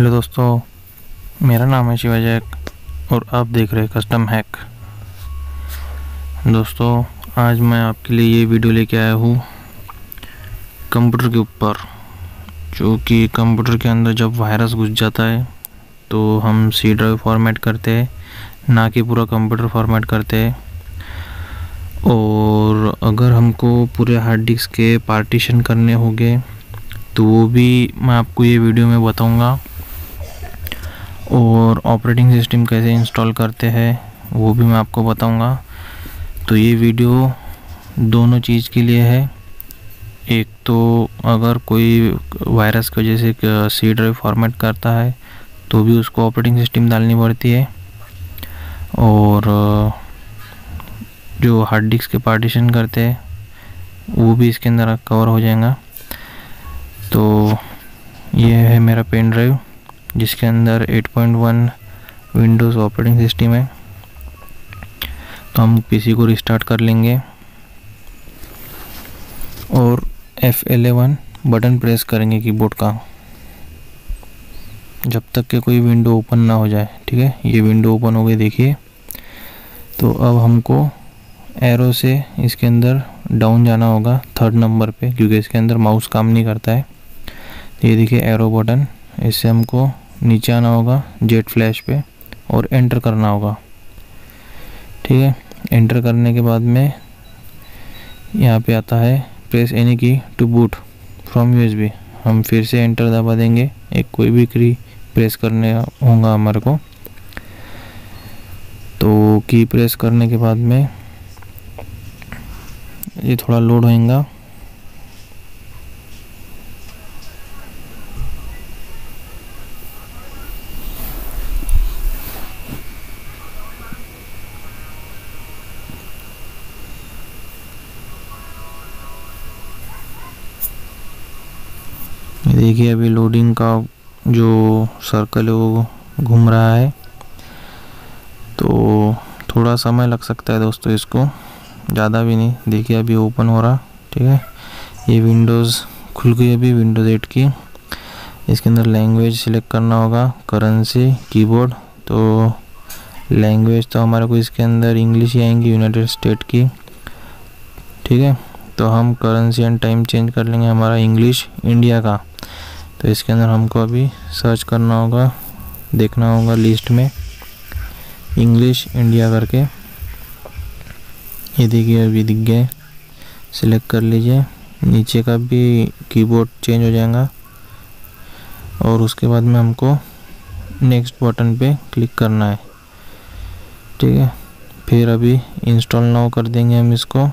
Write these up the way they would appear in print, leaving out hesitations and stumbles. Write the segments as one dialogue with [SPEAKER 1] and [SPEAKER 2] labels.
[SPEAKER 1] Hello दोस्तों, मेरा नाम है शिवाजैक और आप देख रहे हैं कस्टम हैक। दोस्तों, आज मैं आपके लिए ये वीडियो लेके आया हूँ कंप्यूटर के ऊपर, जो कि कंप्यूटर के अंदर जब वायरस घुस जाता है तो हम सी ड्राइव फॉर्मेट करते हैं, ना कि पूरा कंप्यूटर फॉर्मेट करते हैं। और अगर हमको पूरे हार्ड डिस्क के पार्टीशन करने होंगे तो वो भी मैं आपको ये वीडियो में बताऊंगा। और ऑपरेटिंग सिस्टम कैसे इंस्टॉल करते हैं वो भी मैं आपको बताऊंगा। तो ये वीडियो दोनों चीज़ के लिए है। एक तो अगर कोई वायरस की वजह से सी ड्राइव फॉर्मेट करता है तो भी उसको ऑपरेटिंग सिस्टम डालनी पड़ती है, और जो हार्ड डिस्क के पार्टीशन करते हैं वो भी इसके अंदर कवर हो जाएगा। तो ये है मेरा पेन ड्राइव जिसके अंदर 8.1 विंडोज़ ऑपरेटिंग सिस्टम है। तो हम पीसी को रिस्टार्ट कर लेंगे और F11 बटन प्रेस करेंगे कीबोर्ड का जब तक कि कोई विंडो ओपन ना हो जाए। ठीक है, ये विंडो ओपन हो गई, देखिए। तो अब हमको एरो से इसके अंदर डाउन जाना होगा 3rd नंबर पे, क्योंकि इसके अंदर माउस काम नहीं करता है। ये देखिए एरो बटन, इससे हमको नीचे आना होगा जेट फ्लैश पे और एंटर करना होगा। ठीक है, एंटर करने के बाद में यहाँ पे आता है press any key to boot from USB। हम फिर से एंटर दबा देंगे, एक कोई भी की प्रेस करने होगा हमारे को। तो की प्रेस करने के बाद में ये थोड़ा लोड होएगा। देखिए अभी लोडिंग का जो सर्कल है वो घूम रहा है, तो थोड़ा समय लग सकता है दोस्तों, इसको ज़्यादा भी नहीं। देखिए अभी ओपन हो रहा। ठीक है, ये विंडोज़ खुल गई अभी, विंडोज़ 8 की। इसके अंदर लैंग्वेज सिलेक्ट करना होगा, करेंसी, कीबोर्ड। तो लैंग्वेज तो हमारे को इसके अंदर इंग्लिश ही आएंगी, यूनाइटेड स्टेट की। ठीक है, तो हम करेंसी एंड टाइम चेंज कर लेंगे हमारा इंग्लिश इंडिया का। तो इसके अंदर हमको अभी सर्च करना होगा, देखना होगा लिस्ट में इंग्लिश इंडिया करके। ये देखिए अभी दिख गए, सिलेक्ट कर लीजिए। नीचे का भी कीबोर्ड चेंज हो जाएगा और उसके बाद में हमको नेक्स्ट बटन पे क्लिक करना है। ठीक है, फिर अभी इंस्टॉल नाउ कर देंगे हम इसको।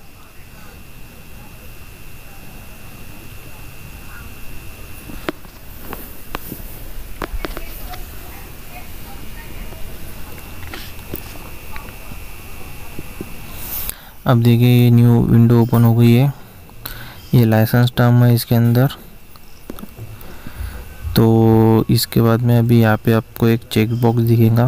[SPEAKER 1] अब देखिए ये न्यू विंडो ओपन हो गई है। ये लाइसेंस टर्म है इसके अंदर। तो इसके बाद में अभी यहाँ पे आपको एक चेक बॉक्स दिखेगा।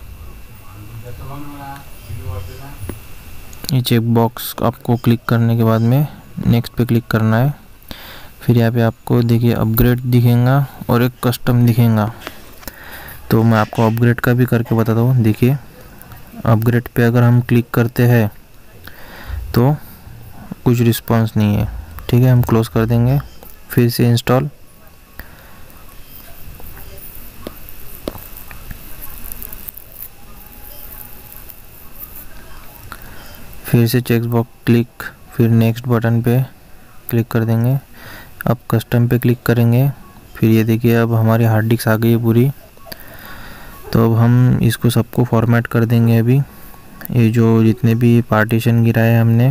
[SPEAKER 1] ये चेक बॉक्स आपको क्लिक करने के बाद में नेक्स्ट पे क्लिक करना है। फिर यहाँ पे आपको देखिए अपग्रेड दिखेगा और एक कस्टम दिखेगा। तो मैं आपको अपग्रेड का भी करके बताता हूँ। देखिए अपग्रेड पे अगर हम क्लिक करते हैं तो कुछ रिस्पांस नहीं है। ठीक है, हम क्लोज कर देंगे। फिर से इंस्टॉल। फिर से चेक बॉक्स क्लिक, फिर नेक्स्ट बटन पे क्लिक कर देंगे। अब कस्टम पे क्लिक करेंगे। फिर ये देखिए अब हमारी हार्ड डिस्क आ गई है पूरी। तो अब हम इसको सबको फॉर्मेट कर देंगे। अभी ये जो जितने भी पार्टीशन गिराए हमने,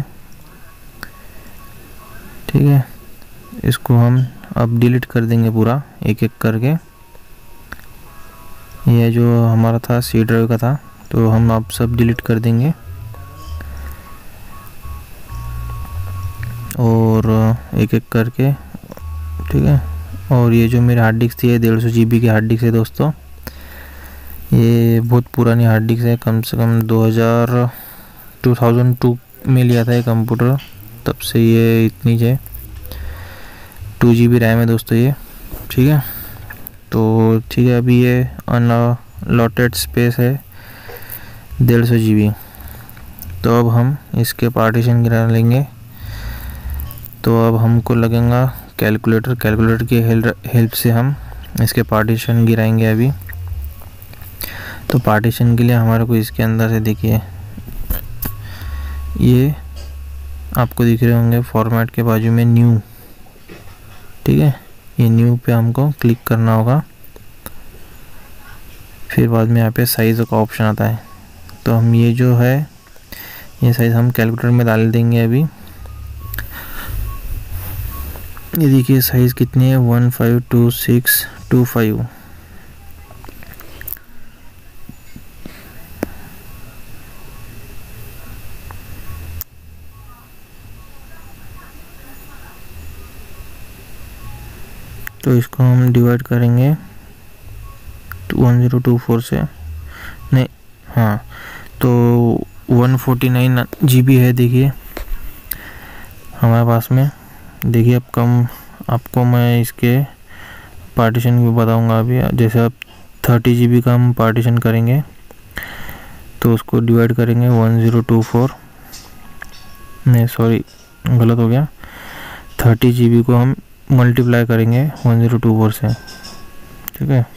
[SPEAKER 1] ठीक है, इसको हम अब डिलीट कर देंगे पूरा एक एक करके। ये जो हमारा था सी ड्राइव का था, तो हम अब सब डिलीट कर देंगे। और एक एक करके, ठीक है। और ये जो मेरी हार्ड डिस्क थी, ये 150 GB की हार्ड डिस्क है दोस्तों। ये बहुत पुरानी हार्ड डिस्क है, कम से कम 2002 में लिया था ये कंप्यूटर, तब से ये इतनी है। 2 GB रैम है दोस्तों ये। ठीक है, तो ठीक है, अभी ये अनअलॉटेड स्पेस है 150 GB। तो अब हम इसके पार्टीशन गिरा लेंगे। तो अब हमको लगेगा कैलकुलेटर की हेल्प से हम इसके पार्टीशन गिराएंगे अभी। तो पार्टीशन के लिए हमारे को इसके अंदर से देखिए, ये आपको दिख रहे होंगे फॉर्मेट के बाजू में न्यू, ठीक है, ये न्यू पे हमको क्लिक करना होगा। फिर बाद में यहाँ पे साइज़ का ऑप्शन आता है। तो हम ये जो है ये साइज़ हम कैलकुलेटर में डाल देंगे अभी। ये देखिए साइज़ कितनी है, 152625। तो इसको हम डिवाइड करेंगे 1024 से, नहीं हाँ, तो 149 GB है देखिए हमारे पास में। देखिए अब कम आपको मैं इसके पार्टीशन भी बताऊंगा अभी। जैसे अब 30 GB का हम पार्टीशन करेंगे तो उसको डिवाइड करेंगे 1024, नहीं सॉरी गलत हो गया, 30 GB को हम मल्टीप्लाई करेंगे 1024 से, ठीक है।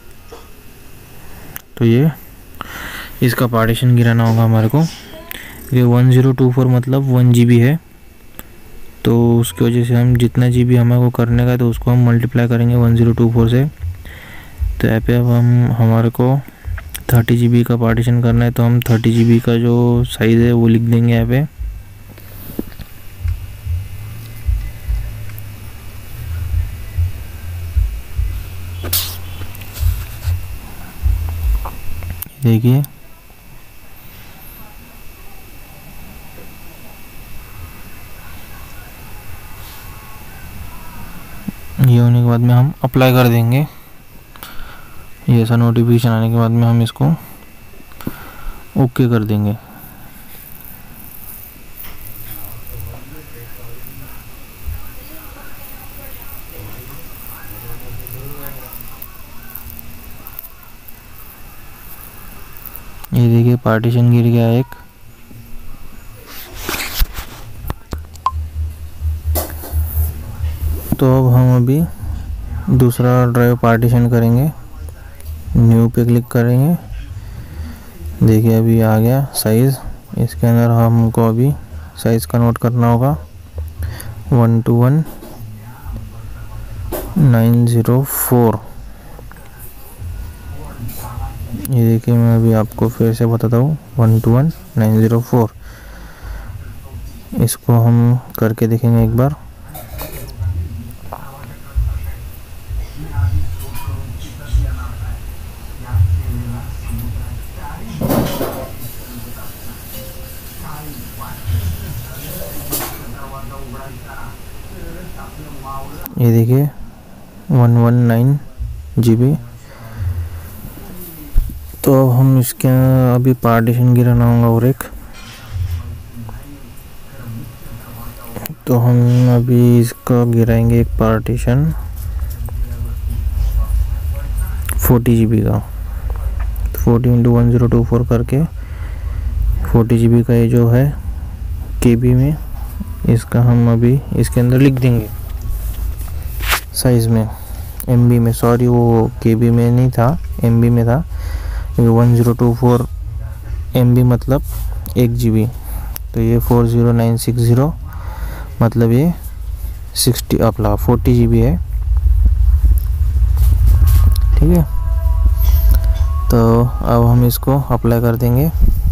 [SPEAKER 1] तो ये इसका पार्टीशन गिराना होगा हमारे को। ये 1024 मतलब 1 GB है, तो उसकी वजह से हम जितना GB हमारे को करने का है तो उसको हम मल्टीप्लाई करेंगे 1024 से। तो यहाँ पे अब हमारे को 30 GB का पार्टीशन करना है, तो हम 30 GB का जो साइज़ है वो लिख देंगे यहाँ पे। देखिए ये होने के बाद में हम अप्लाई कर देंगे। ये ऐसा नोटिफिकेशन आने के बाद में हम इसको ओके कर देंगे। ये देखिए पार्टीशन गिर गया एक। तो अब हम अभी दूसरा ड्राइव पार्टीशन करेंगे, न्यू पे क्लिक करेंगे। देखिए अभी आ गया साइज़। इसके अंदर हमको अभी साइज़ का नोट करना होगा 121904। ये देखिए मैं अभी आपको फिर से बताता हूँ 121904। इसको हम करके देखेंगे एक बार। ये देखिए 119 GB। तो अब हम इसके अभी पार्टीशन गिराना होगा और एक। तो हम अभी इसका गिराएंगे एक पार्टीशन 40 GB का। 40 × 1024 करके 40 GB का ये जो है KB में, इसका हम अभी इसके अंदर लिख देंगे साइज़ में, MB में, सॉरी वो KB में नहीं था, MB में था। 1024 MB मतलब 1 GB। तो ये 40960 मतलब ये 40 GB है, ठीक है। तो अब हम इसको अप्लाई कर देंगे।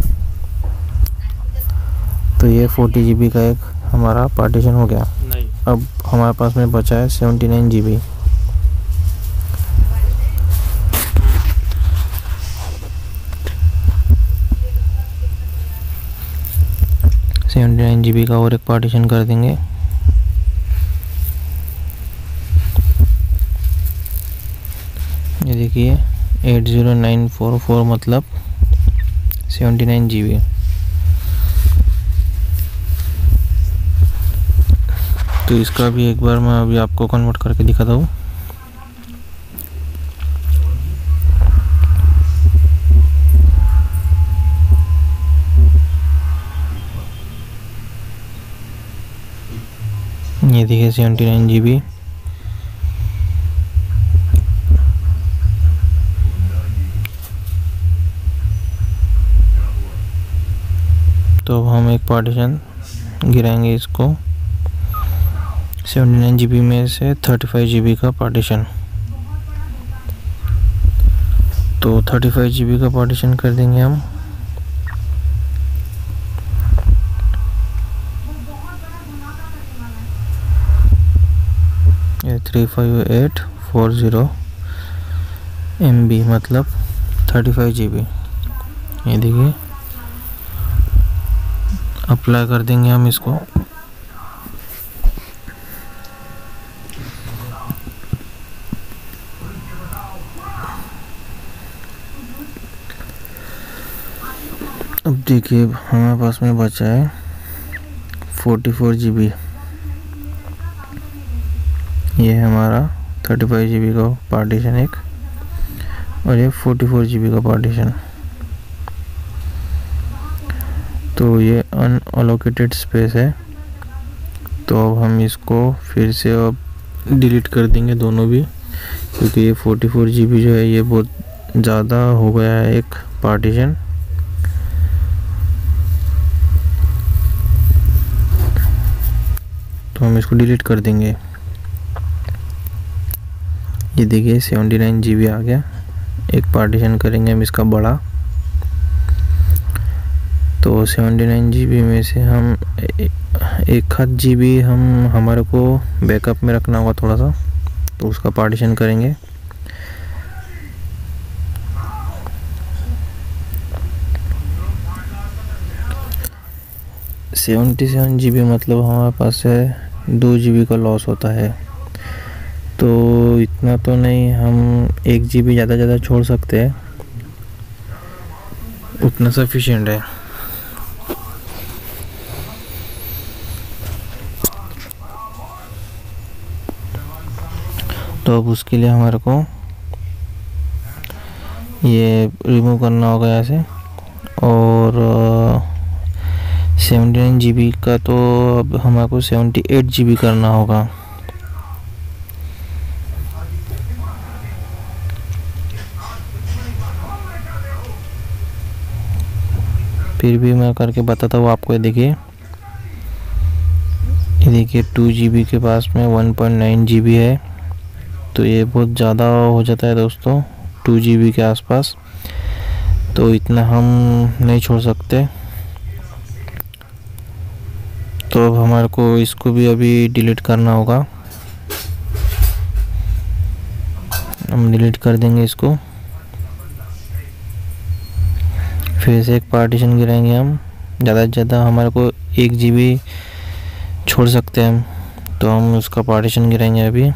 [SPEAKER 1] तो ये 40 GB का एक हमारा पार्टीशन हो गया। अब हमारे पास में बचा है 79 GB। GB का और एक पार्टीशन कर देंगे। ये देखिए 80944 मतलब 79 GB। तो इसका भी एक बार मैं अभी आपको कन्वर्ट करके दिखाता हूँ। ये देखिए 79 GB। तो हम एक पार्टीशन गिराएंगे इसको 79 GB में से 35 GB का पार्टीशन। तो 35 GB का पार्टीशन कर देंगे हम। ये 35840 MB मतलब 35 GB। ये देखिए अप्लाई कर देंगे हम इसको। अब देखिए हमारे पास में बचा है 44 GB। ये है हमारा 35 GB का पार्टीशन एक, और ये 44 GB का पार्टीशन। तो ये अनअलोकेटेड स्पेस है, तो अब हम इसको फिर से अब डिलीट कर देंगे दोनों भी, क्योंकि ये 44 GB जो है ये बहुत ज़्यादा हो गया है एक पार्टीशन। तो हम इसको डिलीट कर देंगे। ये देखिए 79 GB आ गया। एक पार्टीशन करेंगे हम इसका बड़ा। तो 79 GB में से हम एक आध GB हम हमारे को बैकअप में रखना होगा थोड़ा सा, तो उसका पार्टीशन करेंगे। सेवेंटी 7 GB मतलब हमारे पास है 2 GB का लॉस होता है। तो इतना तो नहीं, हम 1 GB ज़्यादा छोड़ सकते हैं, उतना सफिशिएंट है। तो अब उसके लिए हमारे को ये रिमूव करना होगा यहाँ से। और 79 GB का तो अब हमारे को 78 GB करना होगा। फिर भी मैं करके बताता हूँ आपको। ये देखिए 2 GB के पास में 1.9 GB है, तो ये बहुत ज़्यादा हो जाता है दोस्तों 2 GB के आसपास। तो इतना हम नहीं छोड़ सकते। तो अब हमारे को इसको भी अभी डिलीट करना होगा। हम डिलीट कर देंगे इसको। फिर से एक पार्टीशन गिराएंगे हम। ज़्यादा से ज़्यादा हमारे को 1 GB छोड़ सकते हैं हम, तो हम उसका पार्टीशन गिराएंगे अभी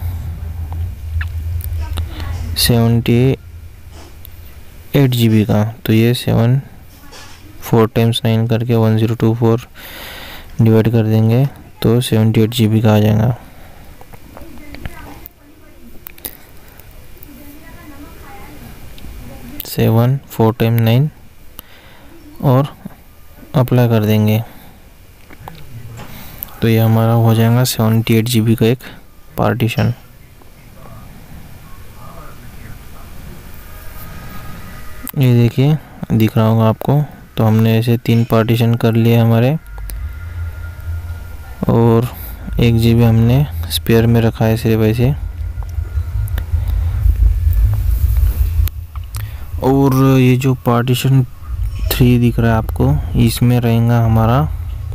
[SPEAKER 1] 78 GB का। तो ये 7 4 × 9 करके 1024 डिवाइड कर देंगे, तो 78 GB का आ जाएगा। सेवन 4 × 9 और अप्लाई कर देंगे, तो ये हमारा हो जाएगा 78 GB का एक पार्टीशन। ये देखिए दिख रहा होगा आपको। तो हमने ऐसे 3 पार्टीशन कर लिए हमारे, और 1 GB हमने स्पेयर में रखा है सिर्फ ऐसे। और ये जो पार्टीशन 3 दिख रहा है आपको, इसमें रहेगा हमारा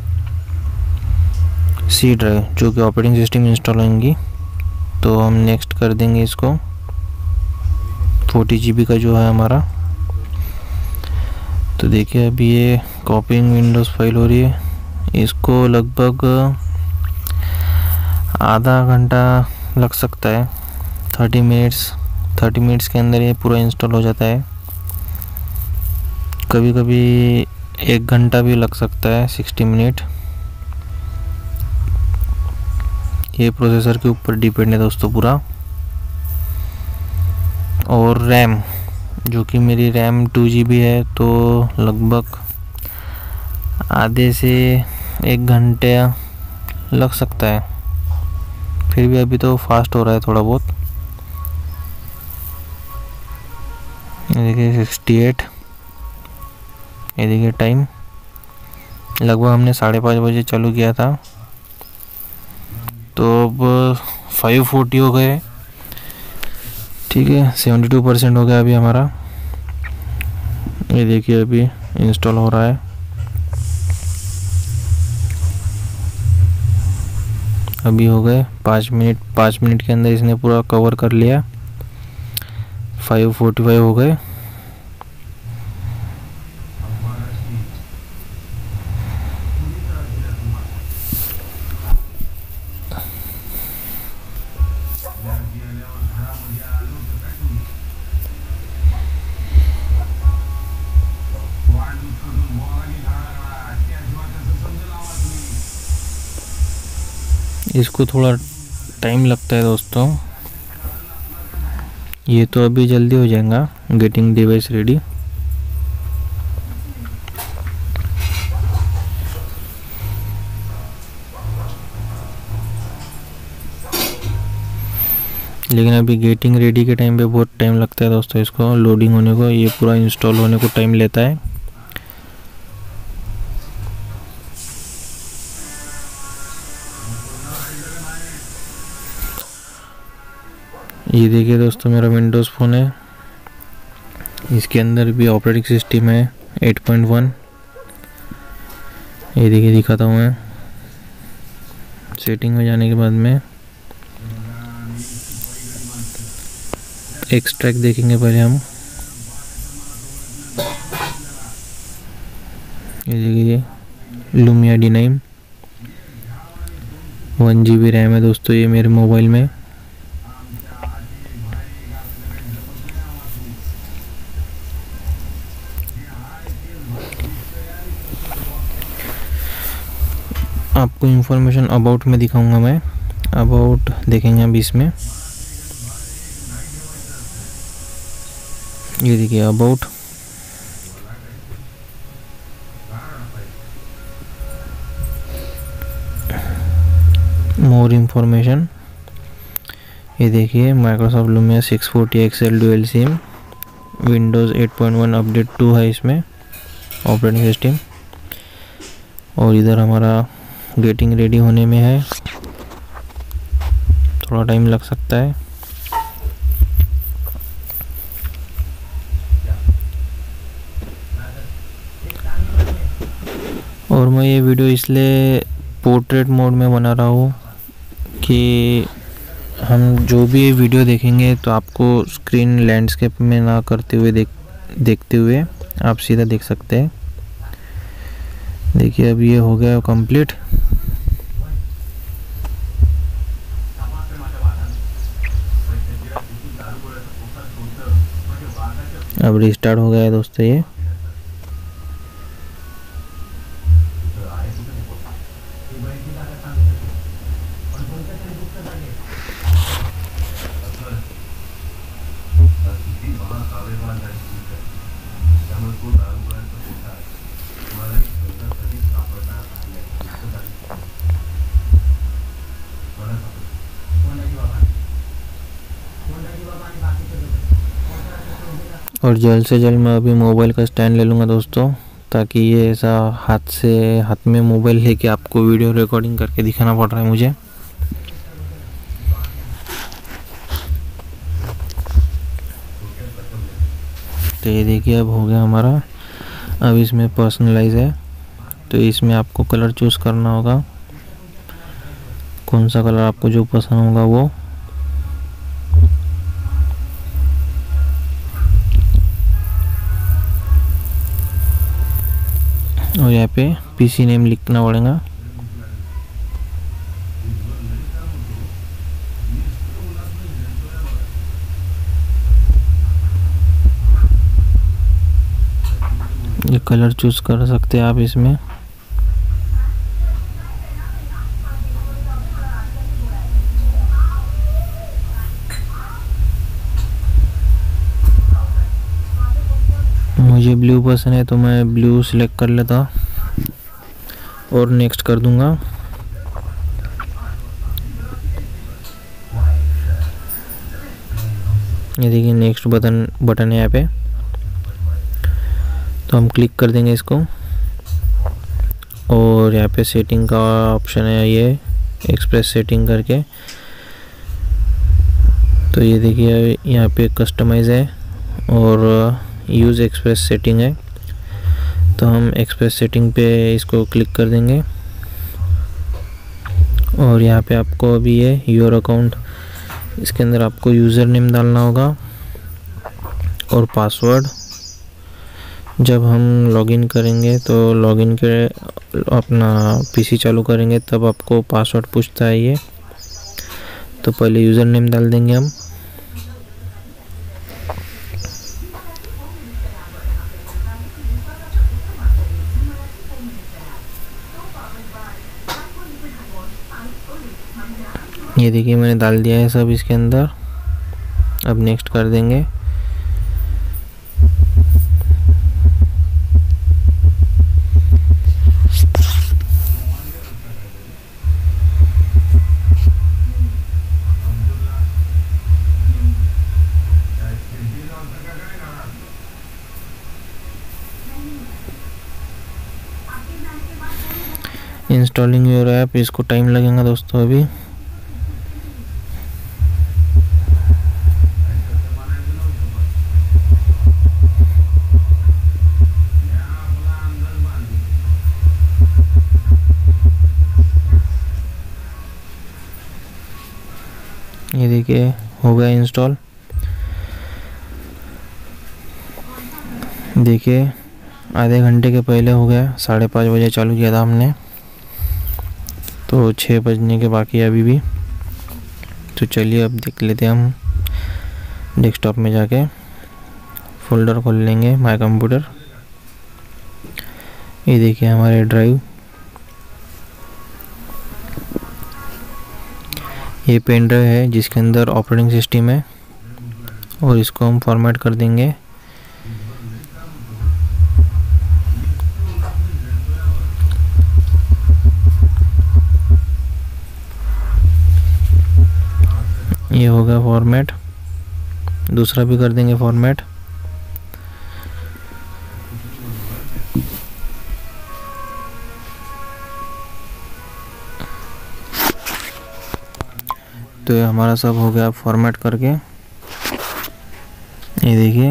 [SPEAKER 1] सी ड्राइव, जो कि ऑपरेटिंग सिस्टम इंस्टॉल होंगी। तो हम नेक्स्ट कर देंगे इसको। 40 GB का जो है हमारा। तो देखिए अभी ये कॉपिंग विंडोज़ फाइल हो रही है। इसको लगभग आधा घंटा लग सकता है। 30 मिनट्स के अंदर ये पूरा इंस्टॉल हो जाता है। कभी कभी 1 घंटा भी लग सकता है, 60 मिनट। ये प्रोसेसर के ऊपर डिपेंड है दोस्तों पूरा। और रैम, जो कि मेरी रैम 2 GB है, तो लगभग आधे से 1 घंटे लग सकता है। फिर भी अभी तो फास्ट हो रहा है थोड़ा बहुत। ये देखिए 68। ये देखिए टाइम लगभग हमने 5:30 बजे चालू किया था, तो अब 5:40 हो गए। ठीक है, 72% हो गया अभी हमारा। ये देखिए अभी इंस्टॉल हो रहा है। अभी हो गए 5 मिनट। 5 मिनट के अंदर इसने पूरा कवर कर लिया। 5:45 हो गए। इसको थोड़ा टाइम लगता है दोस्तों, ये तो अभी जल्दी हो जाएगा। Getting device ready. लेकिन अभी गेटिंग रेडी के टाइम पे बहुत टाइम लगता है दोस्तों, इसको लोडिंग होने को, ये पूरा इंस्टॉल होने को टाइम लेता है। ये देखिए दोस्तों मेरा विंडोज़ फ़ोन है, इसके अंदर भी ऑपरेटिंग सिस्टम है 8.1। ये देखिए दिखाता हूँ मैं। सेटिंग में जाने के बाद में एक्सट्रैक्ट देखेंगे पहले हम। ये देखिए लुमिया D9 1 GB रैम है दोस्तों ये मेरे मोबाइल में। आपको इंफॉर्मेशन अबाउट में दिखाऊंगा मैं। अबाउट देखेंगे अभी इसमें। ये देखिए अबाउट। More information. ये देखिए Microsoft Lumia 640 XL dual SIM, Windows 8.1 update 2 है इसमें ऑपरेटिंग सिस्टम। और इधर हमारा गेटिंग रेडी होने में है, थोड़ा टाइम लग सकता है। और मैं ये वीडियो इसलिए पोर्ट्रेट मोड में बना रहा हूँ कि हम जो भी वीडियो देखेंगे तो आपको स्क्रीन लैंडस्केप में ना करते हुए देखते हुए आप सीधा देख सकते हैं। देखिए अभी ये हो गया कंप्लीट। अब रिस्टार्ट हो गया है दोस्तों ये। और जल्द से जल्द मैं अभी मोबाइल का स्टैंड ले लूँगा दोस्तों, ताकि ये ऐसा हाथ में मोबाइल लेके आपको वीडियो रिकॉर्डिंग करके दिखाना पड़ रहा है मुझे। तो ये देखिए अब हो गया हमारा। अब इसमें पर्सनलाइज है, तो इसमें आपको कलर चूज़ करना होगा, कौन सा कलर आपको जो पसंद होगा वो। और यहाँ पे PC नेम लिखना पड़ेगा। ये कलर चूज कर सकते हैं आप इसमें। मुझे ब्लू पसंद है तो मैं ब्लू सिलेक्ट कर लेता और नेक्स्ट कर दूंगा। ये देखिए नेक्स्ट बटन है यहाँ पे, तो हम क्लिक कर देंगे इसको और यहाँ पे सेटिंग का ऑप्शन है, ये एक्सप्रेस सेटिंग करके। तो ये देखिए यहाँ पे कस्टमाइज है और यूज़ एक्सप्रेस सेटिंग है, तो हम एक्सप्रेस सेटिंग पे इसको क्लिक कर देंगे और यहाँ पे आपको अभी ये योर अकाउंट, इसके अंदर आपको यूज़र नेम डालना होगा और पासवर्ड। जब हम लॉगिन करेंगे तो लॉगिन के अपना पीसी चालू करेंगे तब आपको पासवर्ड पूछता है ये, तो पहले यूज़र नेम डाल देंगे हम। ये देखिए मैंने डाल दिया है सब इसके अंदर। अब नेक्स्ट कर देंगे। इंस्टॉलिंग योर ऐप, इसको टाइम लगेगा दोस्तों अभी। ये देखिए हो गया इंस्टॉल। देखिए आधे घंटे के पहले हो गया, 5:30 बजे चालू किया था हमने, तो 6 बजने के बाकी है अभी भी। तो चलिए अब देख लेते हैं हम। डेस्कटॉप में जाके फोल्डर खोल लेंगे माय कंप्यूटर। ये देखिए हमारे ड्राइव, ये पेन ड्राइव है जिसके अंदर ऑपरेटिंग सिस्टम है और इसको हम फॉर्मेट कर देंगे। ये होगा फॉर्मेट, दूसरा भी कर देंगे फॉर्मेट। तो ये हमारा सब हो गया फॉर्मेट करके। ये देखिए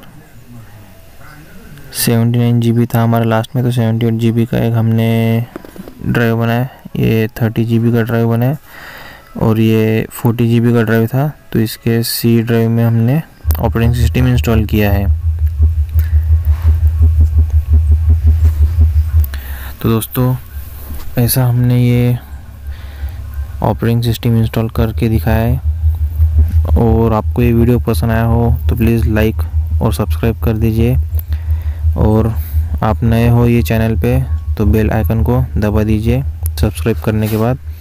[SPEAKER 1] 79 GB था हमारा लास्ट में, तो 78 GB का एक हमने ड्राइव बनाया। ये 30 GB का ड्राइव बनाया और ये 40 GB का ड्राइव था, तो इसके C ड्राइव में हमने ऑपरेटिंग सिस्टम इंस्टॉल किया है। तो दोस्तों ऐसा हमने ये ऑपरेटिंग सिस्टम इंस्टॉल करके दिखाया है। और आपको ये वीडियो पसंद आया हो तो प्लीज़ लाइक और सब्सक्राइब कर दीजिए, और आप नए हो ये चैनल पे तो बेल आइकन को दबा दीजिए सब्सक्राइब करने के बाद।